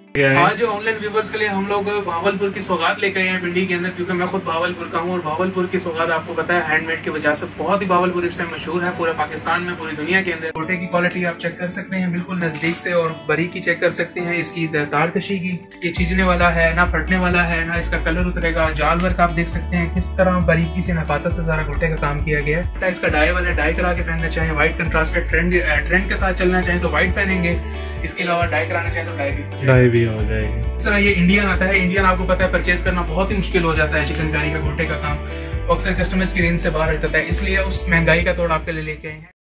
आज online viewers के लिए हम लोग भावलपुर की सौगात लेकर आए हैं पिंडी के अंदर, क्योंकि मैं खुद भावलपुर का हूं और भावलपुर की सौगात आपको पता है हैंडमेड की वजह से बहुत ही भावलपुर इस टाइम मशहूर है पूरे पाकिस्तान में, पूरी दुनिया के अंदर। गोटे की क्वालिटी आप चेक कर सकते हैं बिल्कुल नजदीक से और बारीकी चेक कर सकते हैं इसकी तारकशी की। ये चीजने वाला है ना, फटने वाला है ना, इसका कलर उतरेगा। जाल वर्क आप देख सकते हैं किस तरह बारीकी से नफासत से सारा गोटे का काम किया गया है। इसका डाई वाला डाई करा के पहनना चाहे, व्हाइट कंट्रास्टेड ट्रेंड के साथ चलना चाहे तो व्हाइट पहनेंगे, इसके अलावा डाई कराना चाहे तो डाई भी हो जाएगी। इस तरह ये इंडियन आता है। इंडियन आपको पता है परचेज करना बहुत ही मुश्किल हो जाता है चिकनकारी का गोटे का काम, अक्सर कस्टमर्स की रेंज से बाहर रहता है, इसलिए उस महंगाई का तोड़ आपके लिए लेके आए हैं।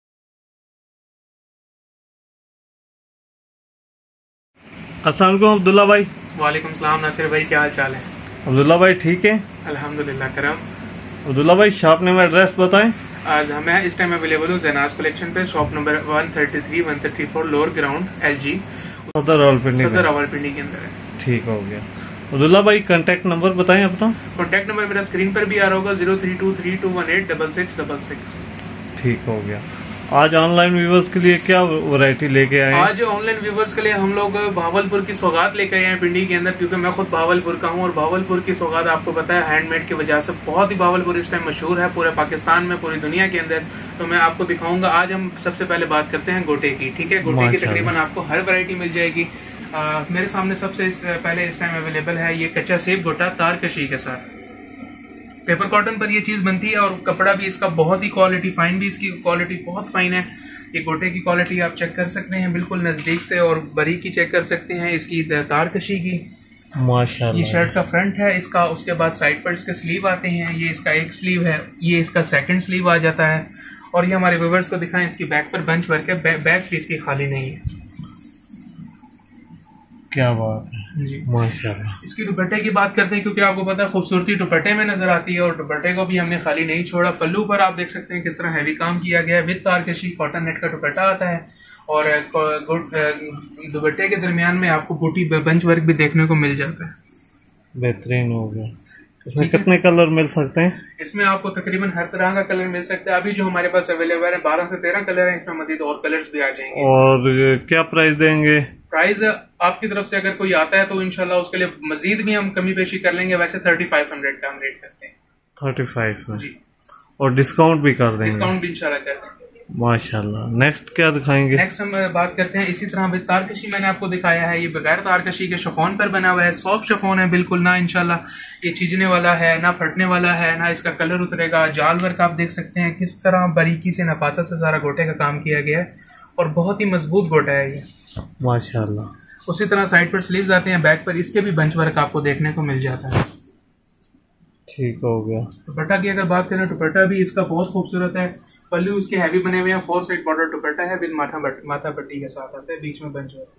अस्सलाम वालेकुम अब्दुल्ला भाई। वालेकुम सलाम नासिर भाई, क्या हाल चाल है? अब्दुल्ला भाई ठीक है अल्हम्दुलिल्लाह करम। अब्दुल्ला भाई शॉप नेम एड्रेस बताएं। आज हमें इस टाइम अवेलेबल हूँ ज़ेनास कलेक्शन पे, shop number 133 134 lower ground LG, Saddar Rawalpindi के अंदर है। ठीक हो गया। अब्दुल्ला भाई कांटेक्ट नंबर बताएं अपना। कांटेक्ट नंबर मेरा स्क्रीन पर भी आ रहा होगा 0323218666। ठीक हो गया। आज ऑनलाइन व्यूवर्स के लिए क्या वैरायटी लेके आए हैं? आज ऑनलाइन व्यूवर्स के लिए हम लोग भावलपुर की सौगात लेकर आए हैं पिंडी के अंदर, क्योंकि मैं खुद भावलपुर का हूं और भावलपुर की सौगात आपको पता है हैंडमेड की वजह से बहुत ही भावलपुर इस टाइम मशहूर है पूरे पाकिस्तान में, पूरी दुनिया के अंदर। तो मैं आपको दिखाऊंगा। आज हम सबसे पहले बात करते हैं गोटे की। ठीक है, गोटे की तकरीबन आपको हर वैरायटी मिल जाएगी। मेरे सामने सबसे पहले इस टाइम अवेलेबल है ये कच्चा सेब गोटा तारकशी के साथ। पेपर कॉटन पर ये चीज बनती है और कपड़ा भी इसका बहुत ही क्वालिटी फाइन, भी इसकी क्वालिटी बहुत फाइन है। ये गोटे की क्वालिटी आप चेक कर सकते हैं बिल्कुल नजदीक से और बारीकी चेक कर सकते हैं इसकी तारकशी की। माशाल्लाह। ये शर्ट का फ्रंट है इसका, उसके बाद साइड पर इसके स्लीव आते हैं। ये इसका एक स्लीव है, ये इसका सेकंड स्लीव आ जाता है। और ये हमारे व्यूअर्स को दिखाएं, इसकी बैक पर बंच वर्क है, बैक भी इसकी खाली नहीं है। क्या बात है जी माशाल्लाह। इसकी दुपट्टे की बात करते हैं, क्योंकि आपको पता है खूबसूरती दुपट्टे में नजर आती है और दुपट्टे को भी हमने खाली नहीं छोड़ा। पल्लू पर आप देख सकते हैं किस तरह हैवी काम किया गया है। विद तारकशी कॉटन नेट का दुपट्टा आता है और दुपट्टे के दरमियान में आपको बूटी बंच वर्क भी देखने को मिल जाता है। बेहतरीन हो गया। इसमें कितने कलर मिल सकते हैं? इसमें आपको तकरीबन हर तरह का कलर मिल सकता है। अभी जो हमारे पास अवेलेबल है 12 से 13 कलर हैं, इसमें मजीद और कलर्स भी आ जाएंगे। और क्या प्राइस देंगे? प्राइस आपकी तरफ से अगर कोई आता है तो इंशाल्लाह उसके लिए मजीद भी हम कमी पेशी कर लेंगे। वैसे 3500 का हम रेट करते हैं। 35 में जी, और डिस्काउंट भी कर देंगे? डिस्काउंट भी इंशाल्लाह कर देंगे। माशाल्लाह। नेक्स्ट क्या दिखाएंगे? नेक्स्ट हम बात करते हैं इसी तरह तारकशी मैंने आपको दिखाया है। ये बगैर तारकशी के शिफॉन पर बना हुआ है, सॉफ्ट शिफॉन है बिल्कुल ना, इंशाल्लाह ये चीजने वाला है ना, फटने वाला है ना, इसका कलर उतरेगा। जाल वर्क आप देख सकते हैं किस तरह बारीकी से नफासत से सारा गोटे का काम किया गया है और बहुत ही मजबूत गोटा है ये माशाल्लाह। उसी तरह साइड पर स्लीव्स आते हैं, बैक पर इसके भी बंच वर्क आपको देखने को मिल जाता है। ठीक हो गया। दुपट्टा की अगर बात करें, दुपट्टा भी इसका बहुत खूबसूरत है। पल्लू इसके हैवी बने हुए हैं, 4 साइड बॉर्डर दुपट्टा है, विद माथा पट्टी के साथ आता है, बीच में बंच वर्क।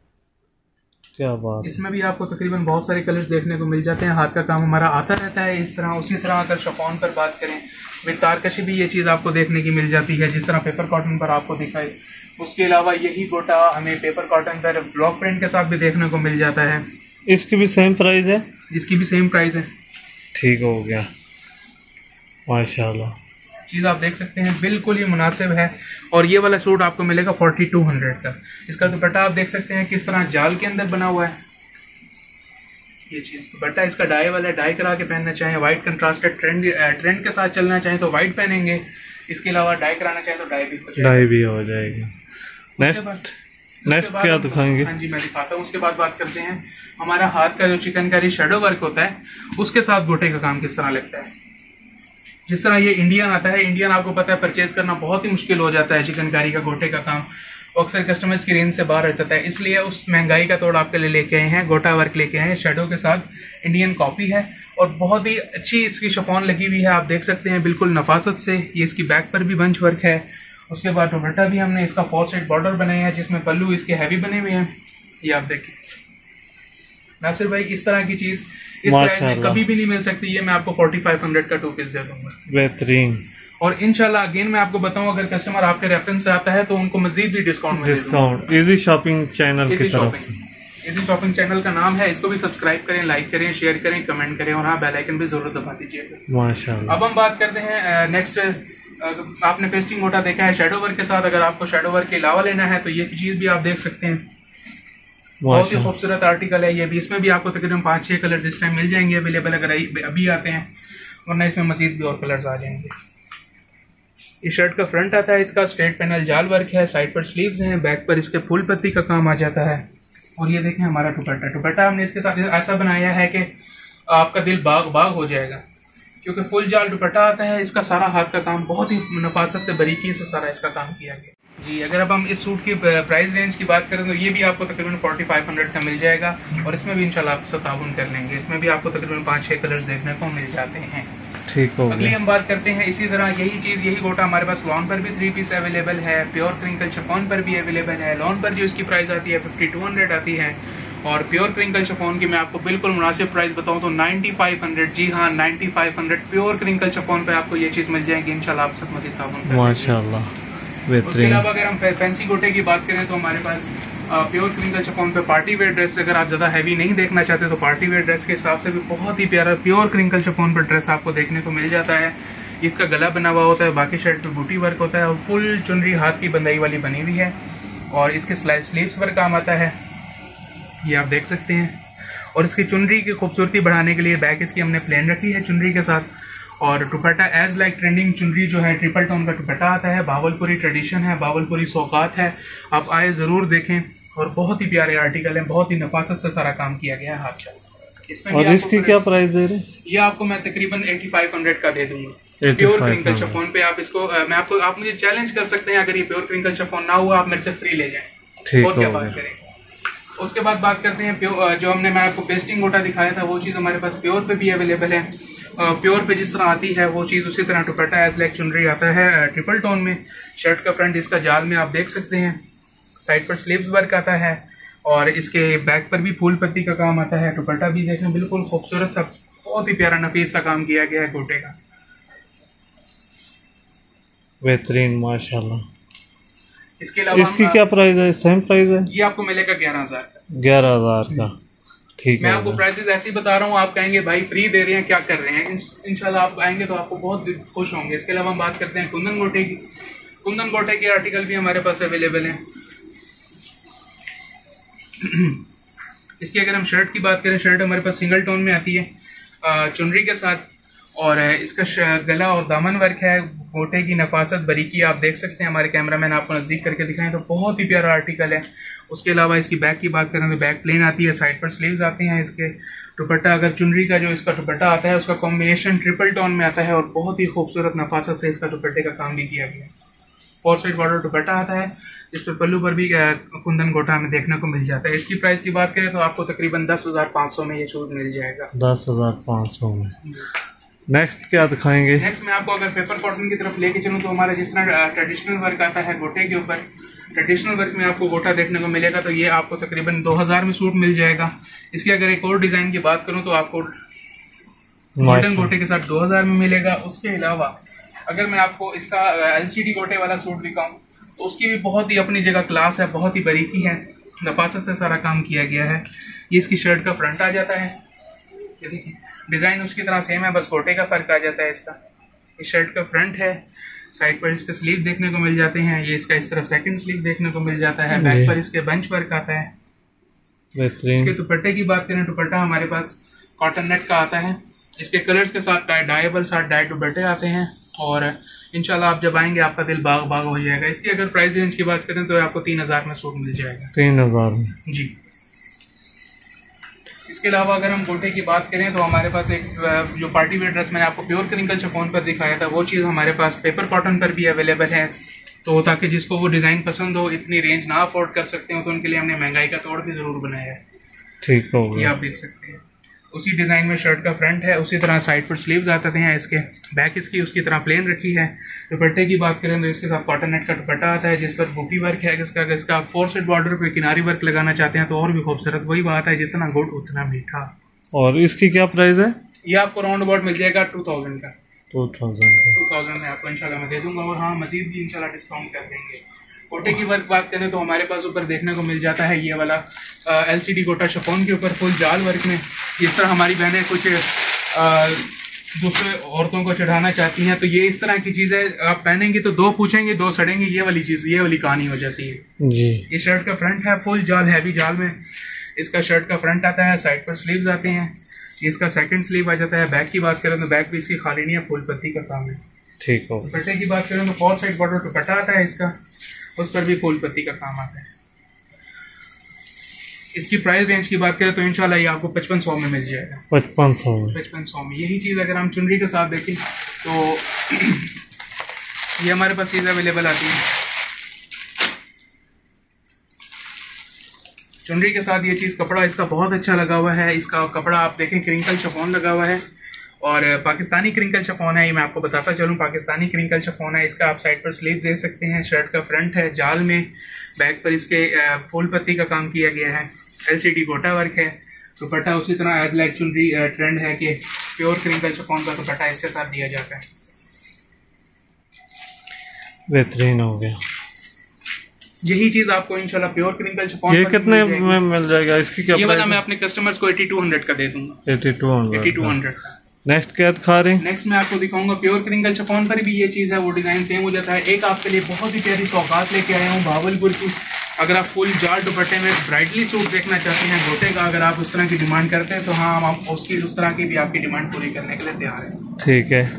क्या बात। इसमें भी आपको तकरीबन बहुत सारे कलर्स देखने को मिल जाते हैं। हाथ का काम हमारा आता रहता है इस तरह। उसी तरह अगर शिफॉन पर बात करें विद तारकशी भी ये चीज आपको देखने की मिल जाती है, जिस तरह पेपर कॉटन पर आपको दिखाई। उसके अलावा यही गोटा हमें पेपर कॉटन पर ब्लॉक प्रिंट के साथ भी देखने को मिल जाता है। इसकी भी सेम प्राइस है? इसकी भी सेम प्राइस है। ठीक हो गया माशाल्लाह। चीज आप देख सकते हैं बिल्कुल ही मुनासिब है। और ये वाला सूट आपको मिलेगा 4200 का। इसका दुपट्टा आप देख सकते हैं किस तरह जाल के अंदर बना हुआ है। ये चीज दुपट्टा इसका डाई वाला डाई करा के पहनना चाहे, व्हाइट कंट्रास्टेड ट्रेंड के साथ चलना चाहे तो व्हाइट पहनेंगे, इसके अलावा डाई कराना चाहे तो डाई भी हो जाएगी। नेक्स्ट क्या दिखाएंगे? हाँ जी मैं दिखाता हूँ। उसके बाद बात करते हैं हमारा हाथ का जो चिकनकारी शेडो वर्क होता है उसके साथ गोटे का काम किस तरह लगता है। जिस तरह ये इंडियन आता है, इंडियन आपको पता है परचेज करना बहुत ही मुश्किल हो जाता है चिकनकारी का गोटे का काम, अक्सर कस्टमर्स की रेंज से बाहर रहता है, इसलिए उस महंगाई का तोड़ आपके लिए लेके आए हैं। गोटा वर्क लेके आए हैं शेडो के साथ, इंडियन कॉपी है और बहुत ही अच्छी इसकी शिफॉन लगी हुई है, आप देख सकते हैं बिल्कुल नफासत से। ये इसकी बैक पर भी बंच वर्क है। उसके बाद दुपट्टा भी हमने इसका 4 साइड बॉर्डर बनाया है, जिसमें पल्लू इसके हैवी बने हुए हैं। ये आप देखें नासिर भाई, इस तरह की चीज इस प्राइस में कभी भी नहीं मिल सकती। ये मैं आपको 4500 का 2 पीस दे दूंगा। बेहतरीन। और इंशाल्लाह अगेन मैं आपको बताऊं, अगर कस्टमर आपके रेफरेंस से आता है तो उनको मजीद भी डिस्काउंट इजी शॉपिंग चैनल की तरफ से। इजी शॉपिंग चैनल का नाम है, इसको भी सब्सक्राइब करें, लाइक करें, शेयर करें, कमेंट करें और हाँ बेल आइकन भी जरूर दबा दीजिएगा। माशाल्लाह। अब हम बात करते हैं नेक्स्ट। आपने पेस्टिंग गोटा देखा है शेडो वर्क के साथ, अगर आपको शेडो वर्क के अलावा लेना है तो ये चीज भी आप देख सकते हैं। बहुत ही खूबसूरत आर्टिकल है ये भी। इसमें भी आपको तकरीबन 5-6 कलर इस टाइम मिल जाएंगे अवेलेबल, अगर अभी आते हैं, वरना इसमें मजीद भी और कलर्स आ जाएंगे। इस शर्ट का फ्रंट आता है, इसका स्ट्रेट पैनल जाल वर्क है, साइड पर स्लीव्स हैं, बैक पर इसके फूल पत्ती का काम आ जाता है। और ये देखें हमारा दुपट्टा हमने इसके साथ ऐसा बनाया है कि आपका दिल बाग बाग हो जाएगा, क्योंकि फुल जाल दुपट्टा आता है। इसका सारा हाथ का काम बहुत ही नफासत से, बारीकी से सारा इसका काम किया गया जी। अगर अब हम इस सूट की प्राइस रेंज की बात करें तो ये भी आपको तकरीबन 4500 का मिल जाएगा, और इसमें भी इंशाल्लाह आप ताउन कर लेंगे। इसमें भी आपको तकरीबन 5-6 कलर्स देखने को मिल जाते हैं। ठीक हो अगली हम बात करते हैं इसी तरह यही गोटा हमारे पास लॉन पर भी 3 पीस अवेलेबल है, प्योर क्रिंकल शिफॉन पर भी अवेलेबल है। लॉन पर जो इसकी प्राइस आती है 5200 आती है, और प्योर क्रिंकल शिफॉन की मैं आपको बिल्कुल मुनासिब प्राइस बताऊं तो 9500, जी हाँ 9500 प्योर क्रिंकल शिफॉन पे आपको ये चीज मिल जाएगी इंशाल्लाह। आप सब मजीद ताउन माशाल्लाह बेहतरीन। उसके अलावा अगर हम फैंसी गोटे की बात करें तो हमारे पास प्योर क्रिंकल शिफॉन पे पार्टी वेयर ड्रेस, अगर आप ज़्यादा हैवी नहीं देखना चाहते तो पार्टी वेयर ड्रेस के हिसाब से भी बहुत ही प्यारा प्योर क्रिंकल शिफॉन पर ड्रेस आपको देखने को मिल जाता है। इसका गला बना हुआ होता है, बाकी शर्ट पे बूटी वर्क होता है, और फुल चुनरी हाथ की बंदाई वाली बनी हुई है, और इसके स्लीव्स पर काम आता है, ये आप देख सकते हैं। और इसकी चुनरी की खूबसूरती बढ़ाने के लिए बैक इसकी हमने प्लेन रखी है चुनरी के साथ, और दुपट्टा एज लाइक ट्रेंडिंग चुनरी जो है ट्रिपल टोन का दुपट्टा आता है। बावलपुरी ट्रेडिशन है, बावलपुरी सौगात है, आप आए ज़रूर देखें। और बहुत ही प्यारे आर्टिकल है, बहुत ही नफासत से सारा काम किया गया है हाथ का। इसमें और इसकी क्या प्राइस दे रहे हैं? ये आपको मैं तकरीबन 8500 का दे दूंगा। प्योर क्रिंकल शिफॉन पे आप इसको आप मुझे चैलेंज कर सकते हैं, अगर ये प्योर क्रिंकल शिफॉन ना हुआ आप मेरे से फ्री ले जाएं, और क्या बात करें। उसके बाद बात करते हैं प्योर, जो मैं आपको पेस्टिंग गोटा दिखाया था वो चीज़ हमारे पास प्योर पे भी अवेलेबल है। प्योर पे जिस तरह आती है वो चीज़ उसी तरह दुपट्टा एज लाइक चुनरी आता है ट्रिपल टोन में। शर्ट का फ्रंट इसका जाल में आप देख सकते हैं, साइड पर स्लीव्स वर्क आता है, और इसके बैक पर भी फूल पत्ती का काम आता है। दुपट्टा भी देखें बिल्कुल खूबसूरत सा, बहुत ही प्यारा नफीस सा काम किया गया है गोटे का, बेहतरीन माशाल्लाह। इसके अलावा इसकी क्या प्राइस है? सेम प्राइस है? ये आपको मिलेगा 11,000 का। 11,000 का, ठीक है। मैं आपको प्राइसेस ऐसे ही बता रहा हूँ, आप कहेंगे भाई फ्री दे रहे हैं, क्या कर रहे हैं। इंशाल्लाह आप आएंगे तो आपको बहुत खुश होंगे। इसके अलावा हम बात करते हैं कुंदन गोटे की। कुंदन गोटे के आर्टिकल भी हमारे पास अवेलेबल हैं। इसकी अगर हम शर्ट की बात करें, शर्ट हमारे पास सिंगल टोन में आती है चुनरी के साथ, और इसका गला और दामन वर्क है। गोटे की नफासत बारीकी आप देख सकते हैं, हमारे कैमरामैन आपको नज़दीक करके दिखाएं तो बहुत ही प्यारा आर्टिकल है। उसके अलावा इसकी बैक की बात करें तो बैक प्लेन आती है, साइड पर स्लीव्स आते हैं इसके। दुपट्टा अगर चुनरी का जो इसका दुपट्टा आता है उसका कॉम्बिनेशन ट्रिपल टोन में आता है, और बहुत ही खूबसूरत नफासत से इसका दुपट्टे का काम भी किया गया है। 4 साइड बॉर्डर दुपट्टा आता है, इस पर पल्लू पर भी कुंदन गोटा हमें देखने को मिल जाता है। इसकी प्राइस की बात करें तो आपको तकरीबन 10,500 में ये सूट मिल जाएगा। 10,500 में। नेक्स्ट क्या दिखाएंगे? नेक्स्ट मैं आपको अगर पेपर कॉटन की तरफ लेके चलूँ तो हमारा जिस तरह ट्रेडिशनल वर्क आता है गोटे के ऊपर, ट्रेडिशनल वर्क में आपको गोटा देखने को मिलेगा, तो ये आपको तकरीबन 2000 में सूट मिल जाएगा। इसकी अगर एक और डिजाइन की बात करूँ तो आपको गोल्डन गोटे के साथ 2000 में मिलेगा। उसके अलावा अगर मैं आपको इसका LCD गोटे वाला सूट दिखाऊं तो उसकी भी बहुत ही अपनी जगह क्लास है, बहुत ही बारीकी है, नफासत से सारा काम किया गया है। ये इसकी शर्ट का फ्रंट आ जाता है, ये देखिए डिजाइन उसकी तरह सेम है, बस गोटे का फर्क आ जाता है इसका। ये शर्ट का फ्रंट है, साइड पर इसके स्लीव देखने को मिल जाते हैं, ये इसका इस तरफ सेकंड स्लीव देखने को मिल जाता है, बैक पर इसके बंच वर्क आता है। इसके दुपट्टे की बात करें, दुपट्टा हमारे पास कॉटन नेट का आता है, इसके कलर्स के साथ डाइबल साथ डाई दुपट्टे आते हैं, और इंशाल्लाह आप जब आएंगे आपका दिल बाग बाग हो जाएगा। इसकी अगर प्राइस रेंज की बात करें तो आपको 3000 में सूट मिल जाएगा। 3000 में जी। इसके अलावा अगर हम गोटे की बात करें तो हमारे पास एक जो पार्टी वेयर ड्रेस मैंने आपको प्योर क्रिंकल शिफॉन पर दिखाया था वो चीज़ हमारे पास पेपर कॉटन पर भी अवेलेबल है। तो ताकि जिसको वो डिज़ाइन पसंद हो, इतनी रेंज ना अफोर्ड कर सकते हो, तो उनके लिए हमने महंगाई का तोड़ भी ज़रूर बनाया है। ठीक हो गया, ये आप देख सकते हैं। उसी डिज़ाइन में शर्ट का फ्रंट है, उसी तरह साइड पर स्लीव्स आते हैं इसके, बैक इसकी उसकी तरह प्लेन रखी है। दुपट्टे की बात करें तो इसके साथ कॉटन नेट का दुपट्टा आता है जिस पर बूटी वर्क है। इसका आप 4 साइड बॉर्डर पे किनारी वर्क लगाना चाहते हैं तो और भी खूबसूरत। वही बात है, जितना गुड़ उतना मीठा। और इसकी क्या प्राइस है? ये आपको राउंड अबाउट मिल जाएगा 2000 का। 2000 में आपको इंशाल्लाह मैं दे दूंगा, और हाँ मजीद भी इंशाल्लाह डिस्काउंट कर देंगे। गोटे की वर्क बात करें तो हमारे पास ऊपर देखने को मिल जाता है ये वाला LCD गोटा शिफॉन के ऊपर फुल जाल वर्क में। जिस तरह हमारी बहनें कुछ दूसरे औरतों को चढ़ाना चाहती हैं तो ये इस तरह की चीज़ है, आप पहनेंगी तो 2 पूछेंगे 2 सड़ेंगे, ये वाली चीज़, ये वाली कहानी हो जाती है जी। ये शर्ट का फ्रंट है, फुल जाल हैवी जाल में इसका शर्ट का फ्रंट आता है, साइड पर स्लीव्स आते हैं। ये इसका सेकंड स्लीव आ जाता है। बैक की बात करें तो बैक भी इसकी खाली नहीं है, फुल पत्ती का काम है। ठीक हो। दुपट्टे की बात करें तो 4 साइड बॉर्डर दुपट्टा आता है इसका, उस पर भी फुल पत्ती का काम आता है। इसकी प्राइस रेंज की बात करें तो इंशाल्लाह ये आपको 5500 में मिल जाएगा। 5500 में। 5500 में। यही चीज़ अगर हम चुनरी के साथ देखें तो ये हमारे पास चीज़ अवेलेबल आती है। चुनरी के साथ ये चीज़ कपड़ा इसका बहुत अच्छा लगा हुआ है। इसका कपड़ा आप देखें क्रिंकल शिफॉन लगा हुआ है और पाकिस्तानी क्रिंकल शिफॉन है। ये मैं आपको बताता चलूँ, पाकिस्तानी क्रिंकल शिफॉन है। इसका आप साइड पर स्लीव दे सकते हैं। शर्ट का फ्रंट है जाल में, बैक पर इसके फुल पत्ती का काम किया गया है। LCD गोटा वर्क है। दुपट्टा उसी तरह एज लाइक चुनरी ट्रेंड है कि प्योर क्रिंकल शिफॉन का दुपट्टा इसके साथ दिया जाता है। बेहतरीन हो गया। यही चीज आपको इंशाल्लाह प्योर क्रिंकल शिफॉन ये कितने में मिल जाएगा? इसकी क्या ये वाला प्राइस? मैं अपने कस्टमर्स को 8200 का दे दूंगा। 8200 का। नेक्स्ट क्या दिखा रहे हैं? नेक्स्ट मैं आपको दिखाऊंगा प्योर क्रिंकल शिफॉन पर भी ये चीज है, वो डिजाइन सेम हो जाता है। एक आपके लिए बहुत ही प्यारी सौगात लेके आया हूँ भावलपुर की। अगर आप फुल जाल दुपट्टे में ब्राइडली सूट देखना चाहते हैं गोटे का, अगर आप उस तरह की डिमांड करते हैं तो हाँ, हम उसकी उस तरह की भी आपकी डिमांड पूरी करने के लिए तैयार हैं। ठीक है।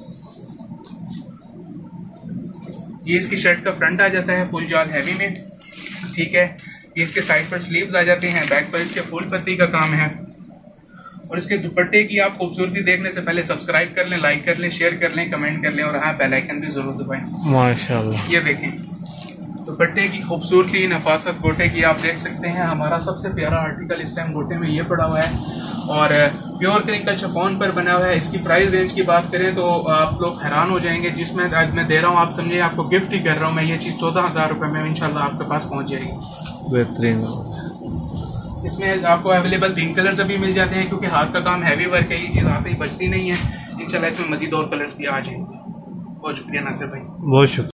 ये इसकी शर्ट का फ्रंट आ जाता है फुल जाल हैवी में। ठीक है। ये इसके साइड पर स्लीव्स आ जाते हैं, बैक पर इसके फुल पत्ती का काम है। और इसके दुपट्टे की आप खूबसूरती देखने से पहले सब्सक्राइब कर लें, लाइक कर लें, शेयर कर लें, कमेंट कर लें और हाँ बेल आइकन भी जरूर दबाएं। माशाल्लाह। ये देखें दुपट्टे की खूबसूरती, नफासत गोटे की आप देख सकते हैं। हमारा सबसे प्यारा आर्टिकल इस टाइम गोटे में ये पड़ा हुआ है और प्योर क्रिंकल शिफॉन पर बना हुआ है। इसकी प्राइस रेंज की बात करें तो आप लोग हैरान हो जाएंगे। जिसमें आज मैं दे रहा हूँ, आप समझिए आपको गिफ्ट ही कर रहा हूँ मैं। ये चीज़ 14,000 रुपये में इंशाल्लाह आपके पास पहुँच जाएगी। बेहतरीन। इसमें आपको अवेलेबल 3 कलर्स अभी मिल जाते हैं क्योंकि हाथ का काम हैवी वर्क है। ये चीज़ आते ही बचती नहीं है। इंशाल्लाह इसमें मजीद और कलर्स भी आ जाएंगे। बहुत शुक्रिया नासिर भाई। बहुत शुक्रिया।